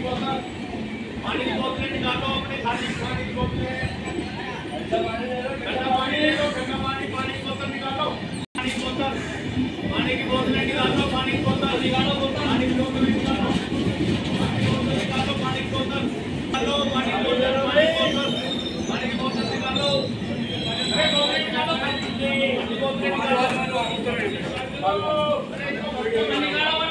पानी की बोतलें निकालो अपने खाली पानी की बोतलें ठंडा पानी ले लो ठंडा पानी पानी की बोतल निकालो पानी की बोतल पानी की बोतलें निकालो पानी की बोतल निकालो पानी की बोतल निकालो पानी की बोतल निकालो पानी की बोतल पानी की बोतल निकालो अरे बोतल निकालो पानी की बोतल निकालो